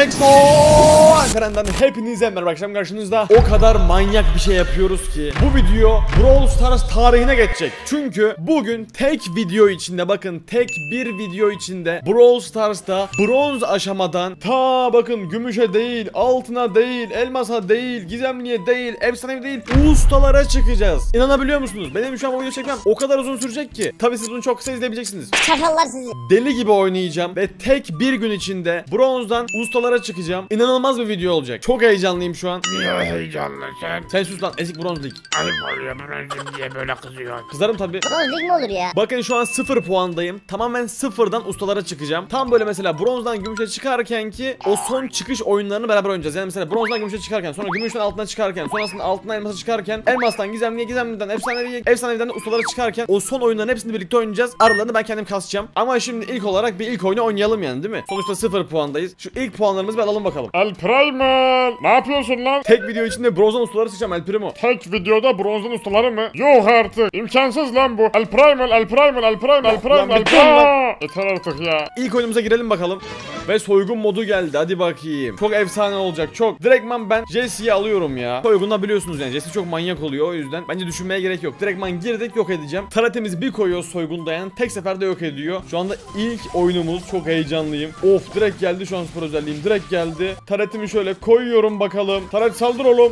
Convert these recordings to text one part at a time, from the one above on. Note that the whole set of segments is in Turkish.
Expo Alperen'den hepinize merhaba, akşam karşınızda. O kadar manyak bir şey yapıyoruz ki bu video Brawl Stars tarihine geçecek. Çünkü bugün tek video içinde, bakın tek bir video içinde Brawl Stars'ta bronz aşamadan ta bakın gümüşe değil, altına değil, elmasa değil, gizemliye değil, efsanevi değil, ustalara çıkacağız. İnanabiliyor musunuz? Benim şu an bu video çekmem o kadar uzun sürecek ki. Tabii siz bunu çok kısa izleyebileceksiniz. Çakallar sizi. Deli gibi oynayacağım ve tek bir gün içinde bronzdan ustalara çıkacağım. İnanılmaz bir video olacak. Çok heyecanlıyım şu an. Niye heyecanlı sen? Sen sus lan, ezik bronz lig. Ayıp oluyor bronzum diye böyle kızıyor. Kızarım tabii. Bronz lig mi olur ya? Bakın şu an 0 puandayım. Tamamen sıfırdan ustalara çıkacağım. Tam böyle mesela bronzdan gümüşe çıkarken ki o son çıkış oyunlarını beraber oynayacağız. Yani mesela bronzdan gümüşe çıkarken, sonra gümüşten altına çıkarken, sonrasında altından elmasa çıkarken, elmastan gizemliye, gizemliden efsaneviye, efsaneviden de ustalara çıkarken o son oyunların hepsini birlikte oynayacağız. Aralarını ben kendim kasacağım. Ama şimdi ilk olarak bir ilk oyunu oynayalım yani, değil mi? Sonuçta 0 puandayız. Şu ilk puanlarımızı bir alalım bakalım. El Primal! Ne yapıyorsun lan? Tek video içinde bronzdan ustalara çıkacağım El Primo. Tek videoda bronzun ustaları mı? Yok artık. İmkansız lan bu. El Primal, El Primal, El Primal, El Primal, El Primal. Yeter artık ya. İlk oyunumuza girelim bakalım. Ve soygun modu geldi. Hadi bakayım. Çok efsane olacak. Çok. Direktman ben Jesse'yi alıyorum ya. Soygunda biliyorsunuz yani. Jesse çok manyak oluyor. O yüzden bence düşünmeye gerek yok. Direktman girdik, yok edeceğim. Taretimizi bir koyuyoruz soygunda yani. Tek seferde yok ediyor. Şu anda ilk oyunumuz. Çok heyecanlıyım. Of, direkt geldi şu an spor özelliğim. Direkt geldi. Taretimi şöyle koyuyorum bakalım. Taret saldır oğlum.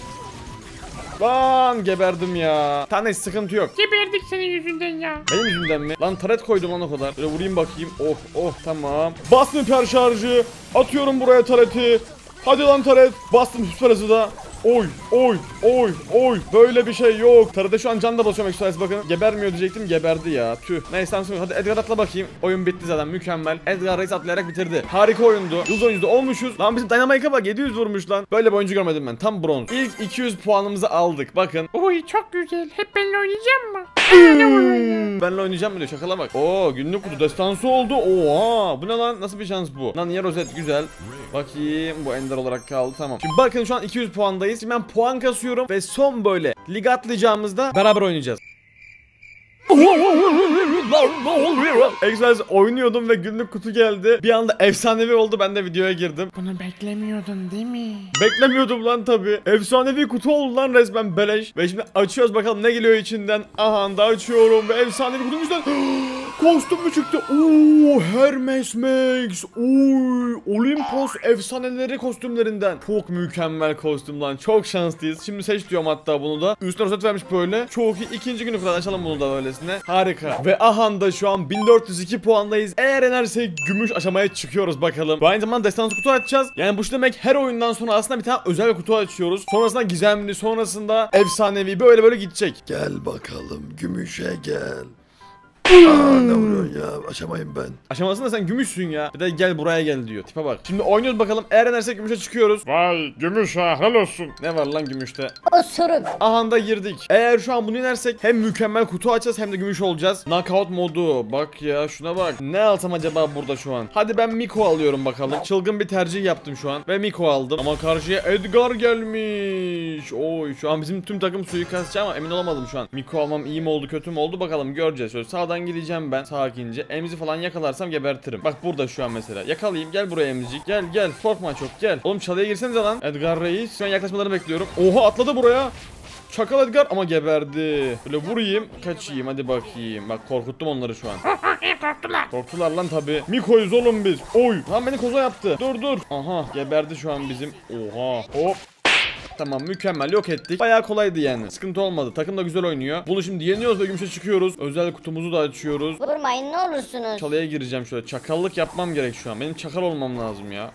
Lan geberdim ya. Tane sıkıntı yok. Geberdik senin yüzünden ya. Benim yüzümden mi? Lan taret koydum lan o kadar. Böyle vurayım bakayım. Oh tamam. Bastım hiper şarjı. Atıyorum buraya tareti. Hadi lan taret. Bastım süper hızı da. Oy. Böyle bir şey yok. Tarete şu an can da basıyorum ekstra, bakın. Gebermiyor diyecektim, geberdi ya. Tüh. Neyse tamam. Hadi Edgar atla bakayım. Oyun bitti zaten, mükemmel. Edgar Reis atlayarak bitirdi. Harika oyundu. Yıldız oyuncuda olmuşuz. Lan bizim Dynamite'a bak, 700 vurmuş lan. Böyle bir oyuncu görmedim ben. Tam bronz. İlk 200 puanımızı aldık. Bakın. Oy çok güzel. Hep benimle oynayacak mı? Benle oynayacağım mı diyor, şakala bak. Oo, günlük kutu destansı oldu. Oha, bu ne lan, nasıl bir şans bu? Lan niye rozet, güzel. Bakayım, bu ender olarak kaldı, tamam. Şimdi bakın şu an 200 puandayız. Şimdi ben puan kasıyorum ve son böyle lig atlayacağımızda beraber oynayacağız. Express oynuyordum ve günlük kutu geldi. Bir anda efsanevi oldu, ben de videoya girdim. Bunu beklemiyordun değil mi? Beklemiyordum lan tabi. Efsanevi kutu oldu lan resmen, beleş. Ve şimdi açıyoruz bakalım ne geliyor içinden. Aha da açıyorum ve efsanevi kutumuzdan kostüm mü çıktı? Oo, Hermes Max. Oy, Olympus efsaneleri kostümlerinden. Çok mükemmel kostüm lan. Çok şanslıyız. Şimdi seç diyorum hatta bunu da. Üstüne rozet vermiş böyle. Çok iyi. İkinci günü kadar açalım bunu da öylesine. Harika. Ve aha da şu an 1402 puandayız. Eğer yenersek gümüş aşamaya çıkıyoruz bakalım. Ve aynı zamanda destansı kutu açacağız. Yani bu şu demek, her oyundan sonra aslında bir tane özel kutu açıyoruz. Sonrasında gizemli, sonrasında efsanevi, böyle gidecek. Gel bakalım gümüşe gel. Ne vuruyorsun ya? Aşamayım ben. Aşamasında sen gümüşsün ya. Bir de gel buraya gel diyor. Tipe bak. Şimdi oynuyoruz bakalım. Eğer yenersek gümüşe çıkıyoruz. Vay gümüş ha, helal olsun. Ne var lan gümüşte? O sorun. Aha da girdik. Eğer şu an bunu yenersek hem mükemmel kutu açacağız hem de gümüş olacağız. Knockout modu. Bak ya, şuna bak. Ne alsam acaba burada şu an? Hadi ben Miko alıyorum bakalım. Çılgın bir tercih yaptım şu an. Ve Miko aldım. Ama karşıya Edgar gelmiş. Oy, şu an bizim tüm takım suikastçı ama emin olamadım şu an. Miko almam iyi mi oldu, kötü mü oldu bakalım, göreceğiz. Şöyle sağdan gideceğim ben sakince. Emzi falan yakalarsam gebertirim. Bak burada şu an mesela. Yakalayayım, gel buraya emzicik. Gel. Korkma çok, gel. Oğlum çalıya girsenize lan. Edgar Reis. Şu an yaklaşmalarını bekliyorum. Oha, atladı buraya. Çakal Edgar ama geberdi. Böyle vurayım, kaçayım, hadi bakayım. Bak korkuttum onları şu an. Korktular lan tabi. Miko'yuz oğlum biz. Oy. Lan beni koza yaptı. Dur. Aha, geberdi şu an bizim. Oha. Hop. Tamam, mükemmel, yok ettik. Bayağı kolaydı yani. Sıkıntı olmadı. Takım da güzel oynuyor. Bunu şimdi yeniyoruz ve gümüşe çıkıyoruz. Özel kutumuzu da açıyoruz. Vurmayın ne olursunuz. Çalıya gireceğim şöyle. Çakallık yapmam gerek şu an. Benim çakal olmam lazım ya.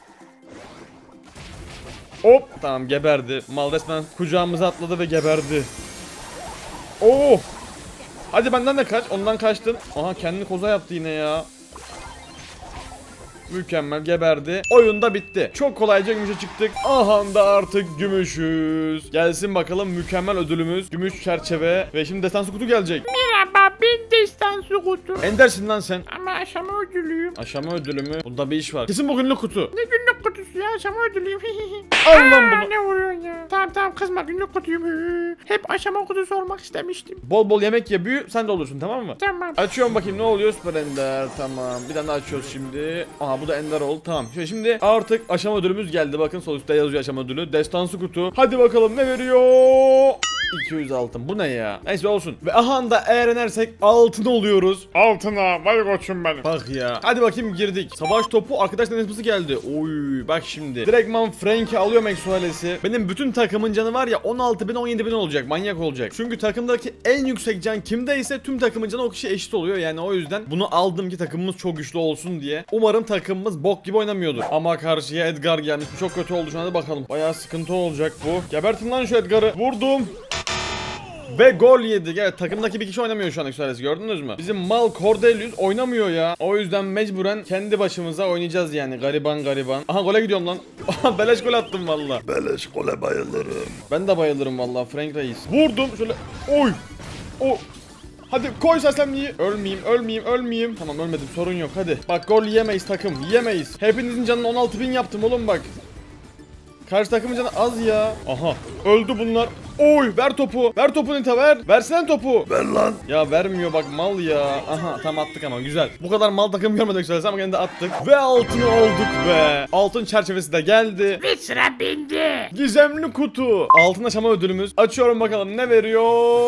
Hop. Tamam, geberdi. Mal resmen kucağımıza atladı ve geberdi. Oh. Hadi benden de kaç. Ondan kaçtın. Aha, kendini koza yaptı yine ya. Mükemmel, geberdi. Oyun da bitti. Çok kolayca gümüşe çıktık. Aha da artık gümüşüz. Gelsin bakalım mükemmel ödülümüz. Gümüş çerçeve. Ve şimdi destansı kutu gelecek. Merhaba, ben destansı kutu. Endersin lan sen. Ama aşama ödülüyüm. Aşama ödülü mü? Bunda bir iş var. Kesin bugünlük kutu. Ne günlük kutusu ya? aşama ödülüyüm. Al lan bunu. Ne vuruyorsun ya? Tamam kızma, günlük kutuyum. Hep aşama kutusu olmak istemiştim. Bol bol yemek ye, büyü, sen de olursun, tamam mı? Tamam. Açıyorum bakayım ne oluyor, süper ender, tamam. Bir tane daha açıyoruz şimdi. Aha bu da ender oldu, tamam. Şimdi artık aşama ödülümüz geldi, bakın sol üstte yazıyor aşama ödülü. Destansı kutu. Hadi bakalım ne veriyor? 200 altın, bu ne ya? Neyse olsun. Ve aha da eğer inersek altın oluyoruz. Altına vay koçum benim. Bak ya. Hadi bakayım girdik. Savaş topu arkadaş denetmesi geldi. Oy bak şimdi. Direktman Frank'i alıyorum Exoales'i. Benim bütün takımın canı var ya 16.000 17.000 olacak. Manyak olacak. Çünkü takımdaki en yüksek can kimdeyse tüm takımın canı o kişi eşit oluyor. Yani o yüzden bunu aldım ki takımımız çok güçlü olsun diye. Umarım takımımız bok gibi oynamıyordur. Ama karşıya Edgar gelmiş. Bu çok kötü oldu şu anda, bakalım. Bayağı sıkıntı olacak bu. Gebertin lan şu Edgar'ı. Vurdum. Ve gol yedik. Evet, takımdaki bir kişi oynamıyor şu an Exoales'i, gördünüz mü? Bizim mal Cordelius oynamıyor ya. O yüzden mecburen kendi başımıza oynayacağız yani. Gariban. Aha gole gidiyorum lan. Beleş gol attım valla. Beleş gole bayılırım. Ben de bayılırım valla Frank Reis. Vurdum şöyle. Oy. O. Hadi koy sersemliği. Ölmeyeyim. Tamam ölmedim, sorun yok hadi. Bak gol yiyemeyiz takım, yiyemeyiz. Hepinizin canını 16.000 yaptım oğlum bak. Karşı takımın canı az ya. Aha öldü bunlar. Oy ver topu. Ver topu Nita, ver. Versene topu. Ver lan. Ya vermiyor bak, mal ya. Aha tam attık ama güzel. Bu kadar mal takım görmedik söylesem ama gene de attık. Ve altını olduk be. Altın çerçevesi de geldi. Ve sıra bende. Gizemli kutu. Altın aşama ödülümüz. Açıyorum bakalım ne veriyor.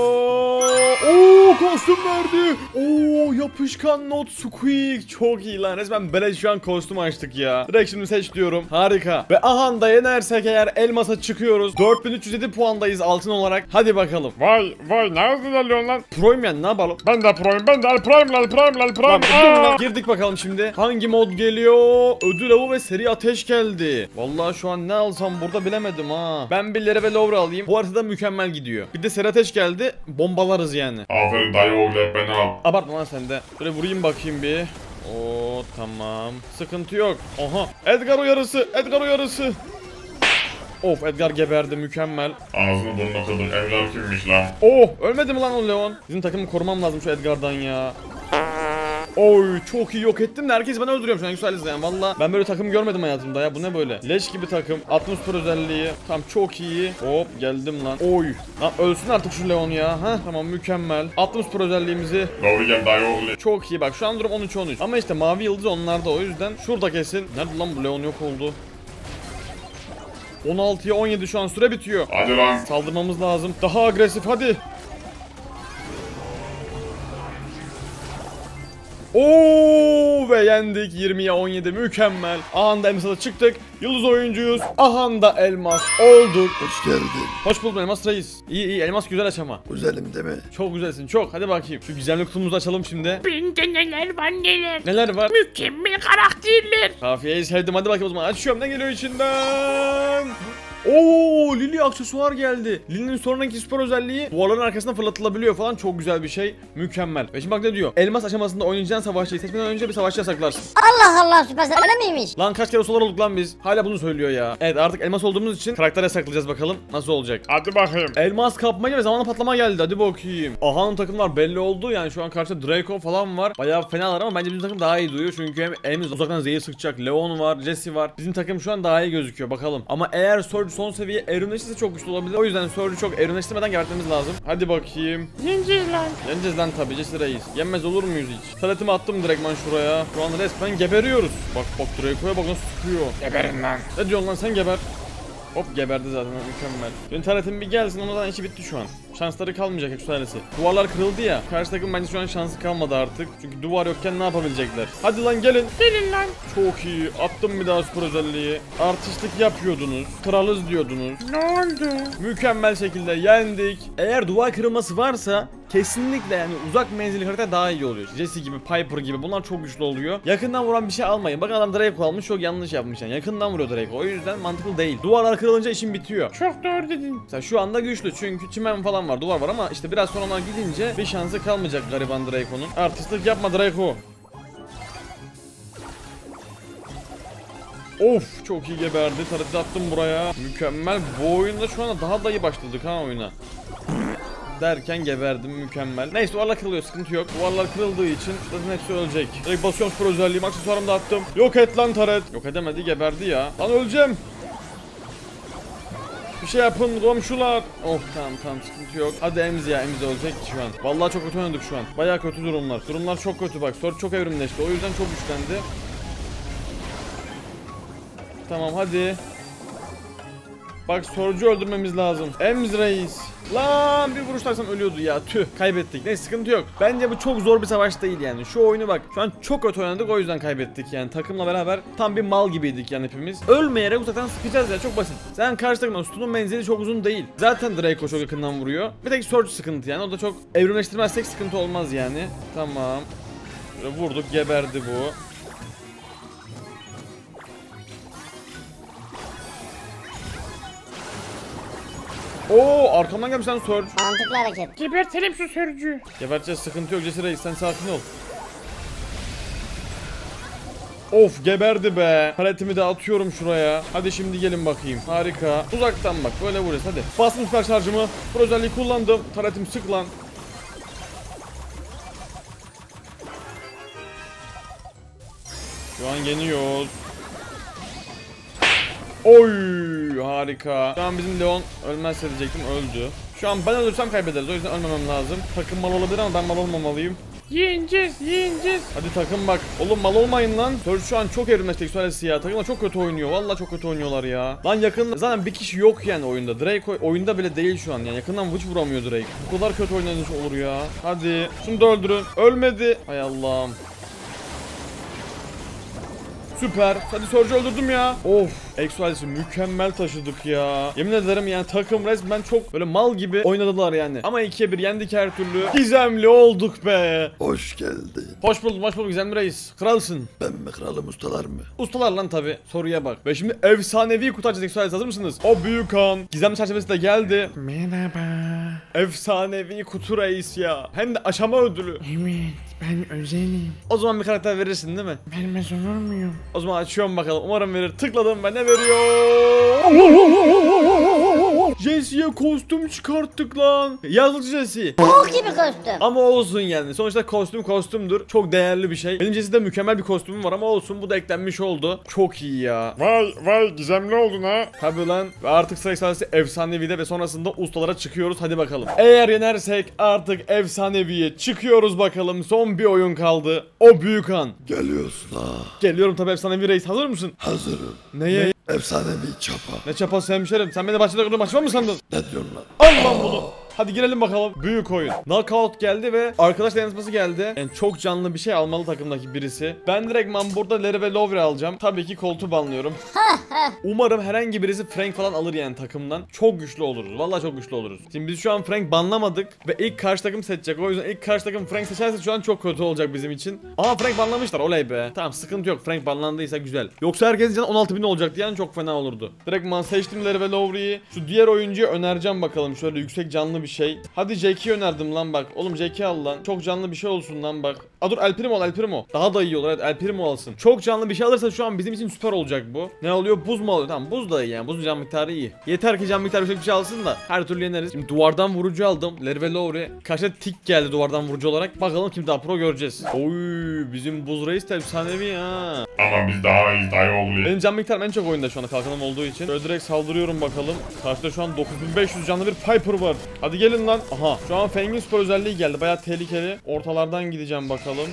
Oo kostüm verdi. Oo yapışkan not squeak. Çok iyi lan. Resmen beleş şu an kostüm açtık ya. Direkt şimdi seç diyorum. Harika. Ve aha da yenersek eğer elmasa çıkıyoruz. 4307 puandayız altın olarak. Hadi bakalım. Vay ne hızlı ilerliyorsun lan. Pro'yum yani, ne yapalım? Ben de proyum, ben de El Prime. Tamam, dur lan. Girdik bakalım şimdi. Hangi mod geliyor? Ödül avı ve seri ateş geldi. Vallahi şu an ne alsam burada bilemedim ha. Ben bir Lere ve Lovra alayım. Bu haritada mükemmel gidiyor. Bir de seri ateş geldi. Bombalarız yani. Aferin dayı oğlu, beni al. Abartma lan sen de. Böyle vurayım bakayım bir. Oo tamam. Sıkıntı yok. Aha. Edgar uyarısı. Of, Edgar geberdi, mükemmel. Ağzını burnunu kırdın, evlat kimmiş lan? Oh, ölmedi mi lan o Leon? Bizim takımı korumam lazım şu Edgar'dan ya. Oy çok iyi yok ettim de herkes bana öldürüyorum şu an Exoales'de yani valla. Ben böyle takım görmedim hayatımda ya, bu ne böyle? Leş gibi takım. Atmosfer özelliği. Tam çok iyi. Hop geldim lan. Oy. Lan ölsün artık şu Leon ya. Ha tamam, mükemmel. Atmosfer özelliğimizi. Doğru gel dayı oğlu. Çok iyi bak, şu an durum 13-13. Ama işte mavi yıldız onlarda, o yüzden şurada kesin. Nerede lan bu Leon, yok oldu. 16'ya 17 şu an, süre bitiyor. Hadi lan. Saldırmamız lazım. Daha agresif hadi. Oo ve yendik, 20'ye 17, mükemmel. Ahanda elmas'a çıktık. Yıldız oyuncuyuz. Ahanda elmas olduk. Hoş geldin. Hoş bulduk elmas reis. İyi elmas güzel aç ama. Güzelim değil mi? Çok güzelsin çok. Hadi bakayım. Şu gizemli kutumuzu açalım şimdi. Bende neler var neler. Neler var? Mükemmel karakterler. Kafiyeyi sevdim, hadi bakayım o zaman. Açıyorum, ne geliyor içinden? Oo, Lily aksesuar geldi. Lily'nin sonraki süper özelliği duvarların arkasına fırlatılabiliyor falan, çok güzel bir şey. Mükemmel. Ve şimdi bak ne diyor? Elmas aşamasında oynayacağın savaşçıyı seçmeden önce bir savaşçı yasaklarsın. Allah Süpersel öyle miymiş? Lan kaç kere solar olduk lan biz. Hala bunu söylüyor ya. Evet, artık elmas olduğumuz için karakter yasaklayacağız, bakalım nasıl olacak. Hadi bakayım. Elmas kapmaca ve zamanla patlama geldi, hadi bakayım. Aha'nın takımlar belli oldu yani, şu an karşıda Draco falan var. Bayağı fenalar ama bence bizim takım daha iyi duyuyor. Çünkü hem elimiz uzaktan zehir sıkacak. Leon var, Jesse var. Bizim takım şu an daha iyi gözüküyor, bakalım. Ama eğer Surge son seviye evrimleşirse çok güçlü olabilir. O yüzden Surge'ü çok evrimleştirmeden gebertmemiz lazım. Hadi bakayım. Yeneceğiz lan. Yeneceğiz lan tabii, Jesse reis. Yenmez olur muyuz hiç? Taletimi attım direktman şuraya. Şu an resmen geberiyoruz. Bak Draco'ya bak nasıl sıkıyor. Geberin lan. Ne diyorsun lan, sen geber. Hop geberdi zaten, mükemmel. Benim tanetim bir gelsin, ondan işi bitti şu an. Şansları kalmayacak Exoales'i. Duvarlar kırıldı ya. Karşı takım bence şu an şansı kalmadı artık. Çünkü duvar yokken ne yapabilecekler? Hadi lan gelin. Gelin lan. Çok iyi. Attım bir daha süper özelliği. Artistlik yapıyordunuz. Kralız diyordunuz. Ne oldu? Mükemmel şekilde yendik. Eğer duvar kırılması varsa kesinlikle yani uzak menzilli harita daha iyi oluyor. Jesse gibi, Piper gibi, bunlar çok güçlü oluyor. Yakından vuran bir şey almayın. Bakın adam Draco almış, çok yanlış yapmış yani. Yakından vuruyor Draco. O yüzden mantıklı değil. Duvarlar kırılınca işin bitiyor. Çok doğru dedin. Mesela şu anda güçlü çünkü çimen falan var, duvar var ama işte biraz sonra ona gidince bir şansı kalmayacak gariban Draco'nun. Artistlik yapma Draco. Of çok iyi geberdi. Taret attım buraya. Mükemmel. Bu oyunda şu anda daha da iyi başladık ha oyuna. derken geberdim, mükemmel. Neyse duvarlar kırılıyor, sıkıntı yok. Duvarlar kırıldığı için zaten hepsi ölecek. Direkt basıyorum spor özelliğim, aksesuarımı da attım. Yok et lan taret. Yok edemedi, geberdi ya. Lan öleceğim. Bir şey yapın komşular. Oh tamam sıkıntı yok. Hadi Emzi ya, Emzi ölecek şu an. Vallahi çok kötü oynadık şu an. Bayağı kötü durumlar. Durumlar çok kötü bak. Surge çok evrimleşti. O yüzden çok güçlendi. Tamam hadi. Bak Surge'u öldürmemiz lazım. Emz reis. Lan bir vuruş taksam ölüyordu ya. Tüh, kaybettik. Neyse sıkıntı yok. Bence bu çok zor bir savaş değil yani. Şu oyunu bak. Şu an çok kötü oynadık, o yüzden kaybettik yani. Takımla beraber tam bir mal gibiydik yani hepimiz. Ölmeyerek uzaktan sıkacağız ya, çok basit. Sen karşı takımdan Stun'un menzili çok uzun değil. Zaten Draco çok yakından vuruyor. Bir tek Surge sıkıntı yani. O da çok evrimleştirmezsek sıkıntı olmaz yani. Tamam. Böyle vurduk, geberdi bu. Oo, arkamdan gelmiş lan Surge. Mantıklı hareket. Gebertelim şu sörcü. Geberteceğiz, sıkıntı yok Cesur Reis, sen sakin ol. Of, geberdi be. Paletimi de atıyorum şuraya. Hadi şimdi gelin bakayım. Harika. Uzaktan bak, böyle vuruyoruz hadi. Bastım süper şarjımı. Bu özelliği kullandım. Taretim sık lan. Şu an yeniyoruz. Oy, harika. Şu an bizim Leon ölmezse diyecektim, öldü. Şu an ben ölürsem kaybederiz, o yüzden ölmemem lazım. Takım mal olabilir ama ben mal olmamalıyım. Yeneceğiz. Hadi takım bak. Oğlum mal olmayın lan. Surge şu an çok evrimleştik söylesi ya. Takımlar çok kötü oynuyor. Vallahi çok kötü oynuyorlar ya. Lan yakında zaten bir kişi yok yani oyunda. Drake oyunda bile değil şu an yani. Yakından hiç vuramıyor Drake. Bu kadar kötü oynanış olur ya. Hadi. Şunu da öldürün. Ölmedi. Hay Allah'ım. Süper. Hadi Surge'u öldürdüm ya. Of. Exoales'i mükemmel taşıdık ya. Yemin ederim yani takım resmen çok böyle mal gibi oynadılar yani. Ama 2'ye 1 yendik her türlü. Gizemli olduk be. Hoş geldin. Hoş bulduk Gizemli Reis. Kralsın. Ben mi kralım, ustalar mı? Ustalar lan tabi. Soruya bak. Ve şimdi efsanevi kutu açacak. Exoales, hazır mısınız? O büyük han. Gizemli çerçevesi de geldi. Merhaba. Efsanevi kutu reis ya. Hem de aşama ödülü. Evet, ben özelim. O zaman bir karakter verirsin değil mi? Vermez olur muyum? O zaman açıyorum bakalım. Umarım verir. Tıkladım, ben ne veriyor? Jesse'ye kostüm çıkarttık lan. Yazıcı Jesse. Bok gibi kostüm. Ama olsun yani. Sonuçta kostümdür. Çok değerli bir şey. Benim Jesse'de mükemmel bir kostümüm var ama olsun, bu da eklenmiş oldu. Çok iyi ya. Vay gizemli oldun ha. Tabi lan. Ve artık sıra ekstrası efsanevide ve sonrasında ustalara çıkıyoruz. Hadi bakalım. Eğer yenersek artık efsaneviye çıkıyoruz bakalım. Son bir oyun kaldı. O büyük an. Geliyorsun ha. Geliyorum tabi efsanevi reis. Hazır mısın? Hazırım. Neye? Efsanevi çapa. Ne çapası hemşerim? Sen beni bahçede kurdun, başıma mı sandın? Ne diyorsun lan? Al lan bunu. Hadi girelim bakalım. Büyük oyun. Knockout geldi ve arkadaş dayanışması geldi. Yani çok canlı bir şey almalı takımdaki birisi. Ben direktman burada Larry ve Lowry alacağım. Tabii ki Colt'u banlıyorum. Umarım herhangi birisi Frank falan alır yani takımdan. Çok güçlü oluruz. Vallahi çok güçlü oluruz. Şimdi biz şu an Frank banlamadık ve ilk karşı takım seçecek. O yüzden ilk karşı takım Frank seçerse şu an çok kötü olacak bizim için. Aa, Frank banlamışlar. Oley be. Tamam, sıkıntı yok. Frank banlandıysa güzel. Yoksa herkesin canı 16.000 olacaktı yani, çok fena olurdu. Direktman seçtim Larry ve Lowry'yi. Şu diğer oyuncuyu önereceğim bakalım. Şöyle yüksek canlı bir şey. Hadi Jack'i önerdim lan bak. Oğlum Jack'i al lan. Çok canlı bir şey olsun lan bak. Aa dur, El Primo al, El Primo. Daha da iyi olur, evet, El Primo alsın. Çok canlı bir şey alırsa şu an bizim için süper olacak bu. Ne oluyor? Buz mu alıyor? Tamam, buz da iyi yani. Buzun can miktarı iyi. Yeter ki can miktarı yüksek bir şey alsın da her türlü yeneriz. Şimdi duvardan vurucu aldım. Larry ve Lowry. Karşıda tik geldi duvardan vurucu olarak. Bakalım kim daha pro göreceğiz. Oy, bizim buz reis de efsanevi ha. Ama biz daha iyi dayı. Benim can miktarım en çok oyunda şu anda kalkanım olduğu için. Böyle direkt saldırıyorum bakalım. Karşıda şu an 9500 canlı bir Piper var. Hadi gelin lan. Aha, şu an Feng'in süper özelliği geldi. Bayağı tehlikeli. Ortalardan gideceğim bakalım.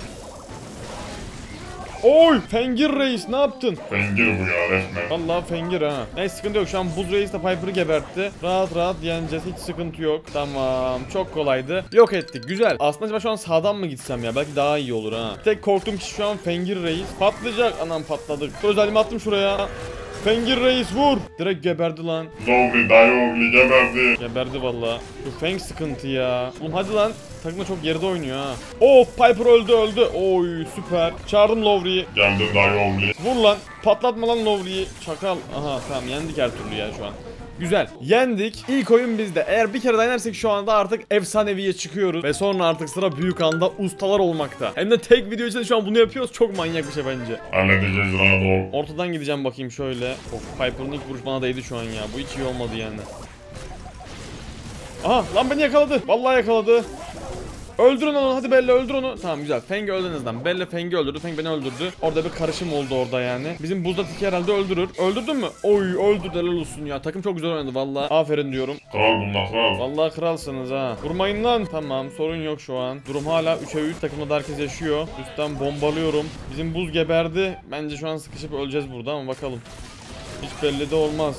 Oy! Fengir reis ne yaptın? Fengir bu ya resmen. Vallahi Fengir ha. Neyse, sıkıntı yok. Şu an buz reis de Piper'ı gebertti. Rahat yeneceğiz. Hiç sıkıntı yok. Tamam. Çok kolaydı. Yok ettik. Güzel. Aslında acaba şu an sağdan mı gitsem ya? Belki daha iyi olur ha. Tek korktuğum kişi şu an Fengir reis. Patlayacak. Anam, patladık. Özelliğimi attım şuraya. Fengir reis vur. Direkt geberdi lan. Lowry dayı geberdi. Geberdi valla. Bu Feng sıkıntı ya. Oğlum hadi lan. Takımda çok geride oynuyor ha. Of, Piper öldü. Oy süper. Çağırdım Lowry'yi. Geldim dayı. Vur lan. Patlatma lan Lowry'yi. Çakal. Aha tamam, yendik her türlü ya şu an. Güzel. Yendik. İlk oyun bizde. Eğer bir kere daha yenersek şu anda artık efsaneviye çıkıyoruz. Ve sonra artık sıra büyük anda ustalar olmakta. Hem de tek video içinde şu an bunu yapıyoruz. Çok manyak bir şey bence. Halledeceğiz rahat ol. Ortadan gideceğim bakayım şöyle. Of, Piper'ın ilk vuruş bana değdi şu an ya. Bu hiç iyi olmadı yani. Aha lan beni yakaladı. Vallahi yakaladı. Öldürün onu, hadi Bella öldür onu. Tamam güzel. Feng'i öldü en azından. Bella Feng'i öldürdü. Feng beni öldürdü. Orada bir karışım oldu orada yani. Bizim buzda tiki herhalde öldürür. Öldürdün mü? Oy öldürdü, helal olsun ya. Takım çok güzel oynadı vallahi. Aferin diyorum. Kral bunlar kral. Vallahi kralsınız ha. Vurmayın lan. Tamam sorun yok şu an. Durum hala 3'e 3. Takımda da herkes yaşıyor. Üstten bombalıyorum. Bizim buz geberdi. Bence şu an sıkışıp öleceğiz burada ama bakalım. Hiç belli de olmaz.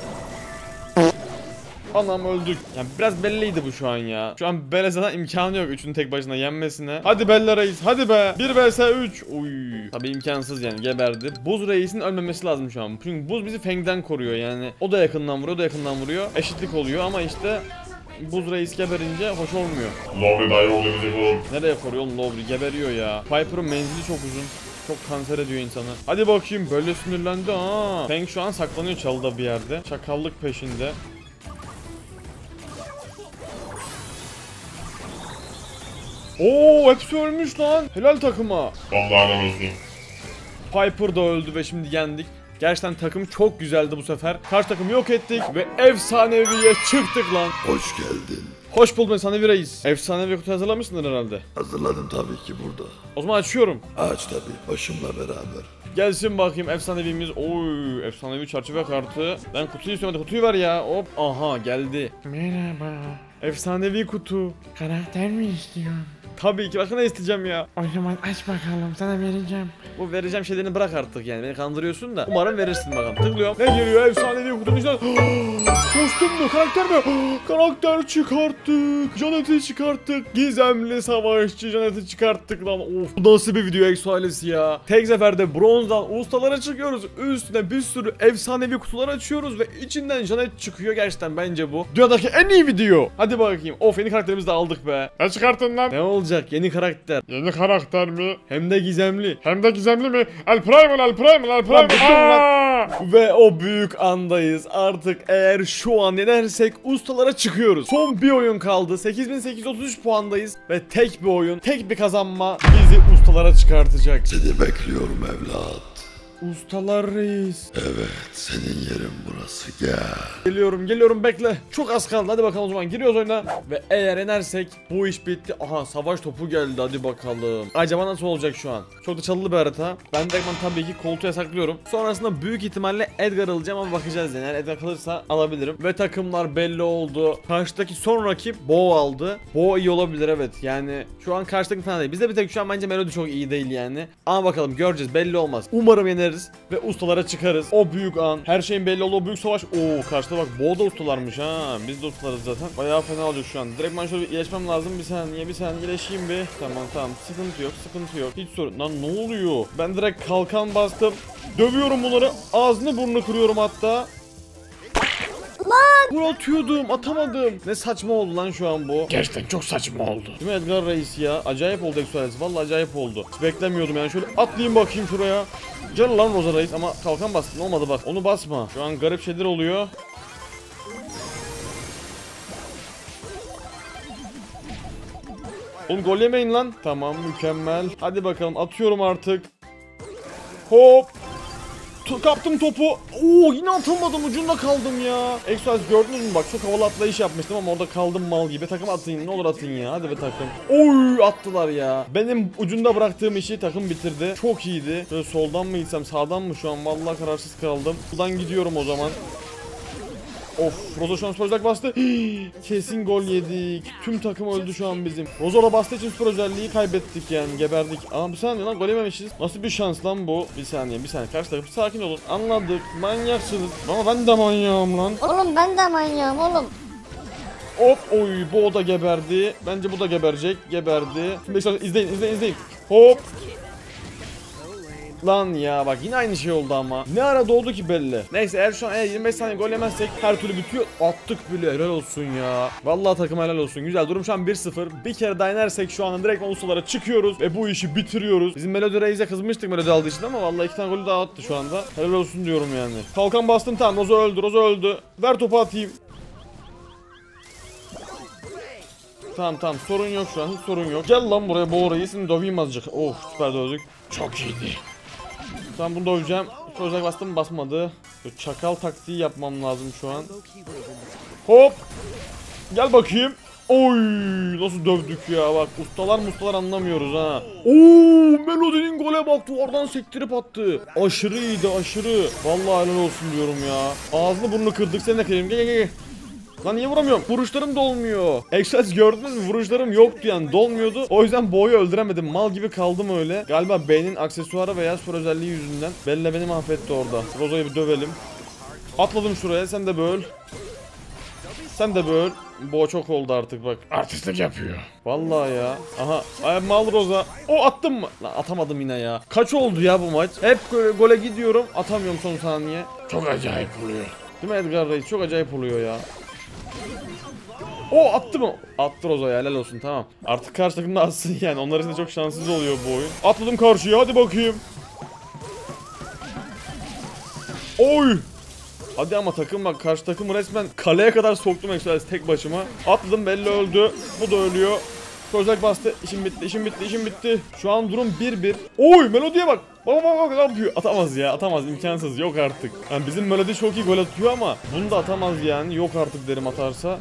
Anam öldük. Yani biraz belliydi bu şu an ya. Şu an Bella zaten imkanı yok 3'ün tek başına yenmesine. Hadi Bella reis hadi be. 1 vs 3. Uy. Tabii imkansız yani, geberdi. Buz reisin ölmemesi lazım şu an. Çünkü buz bizi Feng'den koruyor yani. O da yakından vuruyor, o da yakından vuruyor. Eşitlik oluyor ama işte buz reis geberince hoş olmuyor. Lowry daha yol edecek oğlum. Nereye koruyor oğlum Lowry? Geberiyor ya. Piper'ın menzili çok uzun. Çok kanser ediyor insanı. Hadi bakayım, böyle sinirlendi ha. Feng şu an saklanıyor çalıda bir yerde. Çakallık peşinde. Oo, hepsi ölmüş lan. Helal takıma. Vallahi helal olsun. Piper da öldü ve şimdi yendik. Gerçekten takım çok güzeldi bu sefer. Karşı takımı yok ettik ve efsaneviye çıktık lan. Hoş geldin. Hoş buldum efsanevi reis. Efsanevi kutu hazırlamışsındır herhalde. Hazırladım tabii ki burada. O zaman açıyorum. Aç tabii, başımla beraber. Gelsin bakayım efsanevimiz. Oy, efsanevi çerçeve kartı. Ben kutuyu istiyorum, hadi kutuyu ver ya. Hop, aha geldi. Merhaba. Efsanevi kutu. Karakter mi istiyorsun? Tabii ki, başka ne isteyeceğim ya. O zaman aç bakalım, sana vereceğim. Bu vereceğim şeylerini bırak artık yani, beni kandırıyorsun da. Umarım verirsin bakalım. Tıklıyorum. Ne geliyor efsanevi kutunun içinden? Kostüm mü? Karakter mi? Karakter çıkarttık. Janet'i çıkarttık. Gizemli savaşçı Janet'i çıkarttık lan. Of, bu nasıl bir video Exo ailesi ya. Tek seferde bronzdan ustalara çıkıyoruz. Üstüne bir sürü efsanevi kutular açıyoruz ve içinden Janet çıkıyor. Gerçekten bence bu dünyadaki en iyi video. Hadi bakayım. Of, yeni karakterimizi de aldık be. Ne çıkarttın lan? Ne olacak? Yeni karakter. Yeni karakter mi? Hem de gizemli. Hem de gizemli mi? El Primal, El Primal, El Lan, Primal. Ve o büyük andayız. Artık eğer şu an yenersek ustalara çıkıyoruz. Son bir oyun kaldı. 8833 puandayız. Ve tek bir oyun, tek bir kazanma bizi ustalara çıkartacak. Seni bekliyorum evlat. Ustalar reis. Evet, senin yerin burası, gel. Geliyorum bekle. Çok az kaldı, hadi bakalım o zaman giriyoruz oyuna. Ve eğer yenersek bu iş bitti. Aha, savaş topu geldi, hadi bakalım. Acaba nasıl olacak şu an? Çok da çalılı bir harita. Ben direktman tabii ki koltuğa saklıyorum. Sonrasında büyük ihtimalle Edgar alacağım ama bakacağız yani. Eğer Edgar kalırsa alabilirim. Ve takımlar belli oldu. Karşıdaki son rakip Bo aldı. Bo iyi olabilir, evet. Yani şu an karşıdaki falan değil. Bizde bir tek şu an bence Melody çok iyi değil yani. Ama bakalım, göreceğiz, belli olmaz. Umarım yeneriz ve ustalara çıkarız. O büyük an. Her şeyin belli olduğu büyük savaş. Oo, karşıda bak, Bo da ustalarmış ha. Biz de ustalarız zaten. Bayağı fena olacak şu an. Direktman şöyle bir iyileşmem lazım. Bir saniye iyileşeyim bir. Tamam. Sıkıntı yok. Hiç sorun. Lan ne oluyor? Ben direkt kalkan bastım. Dövüyorum bunları. Ağzını burnunu kırıyorum hatta. Vur, atıyordum, atamadım. Ne saçma oldu lan şu an bu. Gerçekten çok saçma oldu. Değil mi Edgar reis ya? Acayip oldu Exoalesi. Vallahi acayip oldu. Hiç beklemiyordum yani. Şöyle atlayayım bakayım şuraya. Gel lan Rosa reis, ama kalkan bastın, olmadı bak. Onu basma. Şu an garip şeyler oluyor. Oğlum gol yemeyin lan. Tamam, mükemmel. Hadi bakalım, atıyorum artık. Hop. Kaptım topu. Oo, yine atamadım, ucunda kaldım ya. Exoalesi gördünüz mü bak, çok havalı atlayış yapmıştım ama orada kaldım mal gibi. Takım atın, ne olur atın ya, hadi be takım. Oy, attılar ya. Benim ucunda bıraktığım işi takım bitirdi. Çok iyiydi. Şöyle soldan mı gitsem sağdan mı, şu an vallahi kararsız kaldım. Buradan gidiyorum o zaman. Of, Rozo şu an süper özellik bastı. Kesin gol yedik. Tüm takım öldü şu an bizim. Rozo da bastığı için süper özelliği kaybettik yani, geberdik. Ama bir saniye lan, gol yememişiz. Nasıl bir şans lan bu? Bir saniye. Karşı takım sakin olun. Anladık, manyaksınız. Ama ben de manyağım lan. Oğlum ben de manyağım oğlum. Hop, oy, bu o da geberdi. Bence bu da geberecek. Geberdi. Şimdi izleyin. Hop. Lan ya bak, yine aynı şey oldu ama. Ne ara doldu ki belli. Neyse, eğer şu an 25 saniye gol yemezsek her türlü bitiyor. Attık bile, helal olsun ya. Vallahi takım helal olsun. Güzel, durum şu an 1-0. Bir kere daha inersek şu anda direkt ustalara çıkıyoruz ve bu işi bitiriyoruz. Bizim Melody Reis'e kızmıştık Melody aldığı için ama vallahi 2 tane golü daha attı şu anda. Helal olsun diyorum yani. Kalkan bastım, tamam. Rozo öldü. Ver topu atayım. Tamam, sorun yok şu an, hiç sorun yok. Gel lan buraya, bu orayı seni döveyim azıcık. Oh, süper dövdük. Çok iyiydi. Tamam, bunu döveceğim. Özel bastım, basmadı. Böyle çakal taktiği yapmam lazım şu an. Hop. Gel bakayım. Oy nasıl dövdük ya bak ustalar anlamıyoruz ha. Oo Melody'nin gole bak duvardan sektirip attı. Aşırı iyiydi aşırı. Vallahi helal olsun diyorum ya. Ağzını burnunu kırdık seni de kırayım gel. Lan niye vuramıyorum? Vuruşlarım dolmuyor. Express gördünüz mü? Vuruşlarım yoktu yani dolmuyordu. O yüzden boğayı öldüremedim. Mal gibi kaldım öyle. Galiba B'nin aksesuarı veya spor özelliği yüzünden. Bella beni mahvetti orada. Roza'yı bir dövelim. Atladım şuraya sen de böl. Sen de böl. Boğa çok oldu artık bak. Artistlik yapıyor. Vallahi ya. Aha. Ay mal Roza. O attım mı? Lan atamadım yine ya. Kaç oldu ya bu maç? Hep gole gidiyorum. Atamıyorum son saniye. Çok acayip oluyor. Değil mi Edgar Reis? Çok acayip oluyor ya. O attı mı? Attı Roza'ya helal olsun tamam. Artık karşı takımda atsın yani. Onlar için de çok şanssız oluyor bu oyun. Atladım karşıya hadi bakayım. Oy. Hadi ama takım bak karşı takımı resmen kaleye kadar soktum Express tek başıma. Atladım belli öldü. Bu da ölüyor. Kozak bastı. İşim bitti. Şu an durum 1-1. Oy Melody'ye bak. Bak ne yapıyor? Atamaz ya atamaz imkansız yok artık. Yani bizim Melody çok iyi gol atıyor ama bunu da atamaz yani. Yok artık derim atarsa.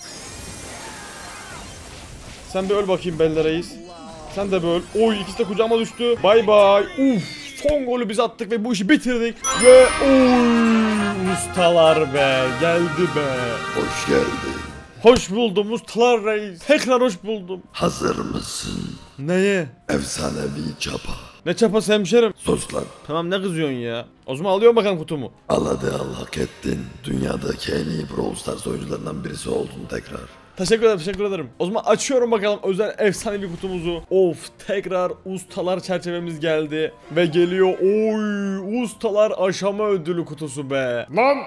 Sen bir öl bakayım Bella Reis. Sen de böl. Oy ikisi de kucağıma düştü. Bay bay. Uf. Son golü biz attık ve bu işi bitirdik. Ve oy ustalar be. Geldi be. Hoş geldin. Hoş buldum ustalar reis. Tekrar hoş buldum. Hazır mısın? Neye? Efsanevi çapa. Ne çapası hemşerim? Sus lan. Tamam ne kızıyorsun ya? O zaman alıyorum bakalım kutumu. Al hadi al hak ettin. Dünyadaki en iyi Brawl Stars oyuncularından birisi oldun tekrar. Teşekkür ederim. O zaman açıyorum bakalım özel efsanevi kutumuzu. Of tekrar ustalar çerçevemiz geldi. Ve geliyor oy ustalar aşama ödülü kutusu be. Lan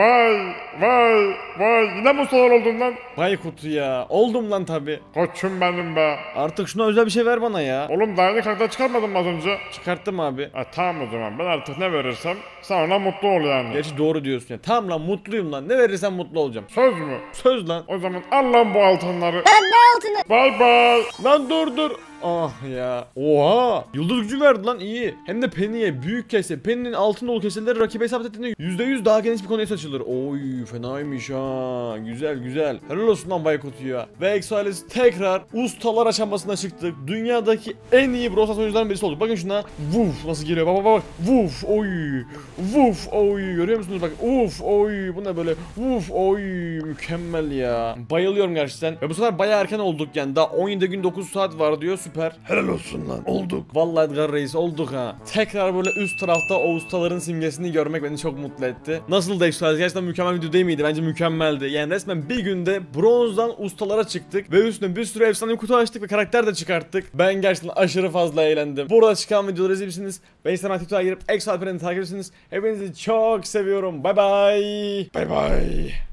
vay yine mi ustalar oldun lan? Vay kutu ya. Oldum lan tabi. Koçum benim be. Artık şuna özel bir şey ver bana ya. Oğlum daha yeni karakter çıkarmadın mı az önce? Çıkarttım abi. Tamam o zaman ben artık ne verirsem sen ona mutlu ol yani. Gerçi doğru diyorsun ya. Tamam lan mutluyum lan. Ne verirsen mutlu olacağım. Söz mü? Söz lan. O zaman al lan bu altınları. Ne altını? Bay bay. Lan dur. Ah ya. Oha. Yıldız gücü verdi lan iyi. Hem de Penny'e büyük kese. Penny'nin altın dolu keseleri rakibe hesap ettiğinde %100 daha geniş bir konuya saçılır. Oy fenaymış ha. Güzel. Helal olsun lan Baykut ya. Ve Exoalis tekrar ustalar aşamasına çıktık. Dünyadaki en iyi Brawl Stars oyuncularından birisi olduk. Bakın şuna. Vuf nasıl geliyor. Bak. Vuf oy. Vuf oy. Görüyor musunuz bak. Uf oy. Bu ne böyle? Vuf oy. Mükemmel ya. Bayılıyorum gerçekten. Ve bu sefer bayağı erken olduk yani. Daha 17 gün 9 saat var diyor. Süper. Helal olsun lan. Olduk. Vallahi Edgar Reis olduk ha. Tekrar böyle üst tarafta o ustaların simgesini görmek beni çok mutlu etti. Nasıl da Exoalis gerçekten mükemmel video değil miydi? Bence mükemmeldi. Yani resmen bir günde bronzdan ustalara çıktık ve üstüne bir sürü efsane kutu açtık ve karakter de çıkarttık. Ben gerçekten aşırı fazla eğlendim. Burada çıkan videoları izleyebilirsiniz. Ve Instagram TikTok'a girip Exoalperen'i takip edersiniz. Hepinizi çok seviyorum. Bye bye. Bay bay.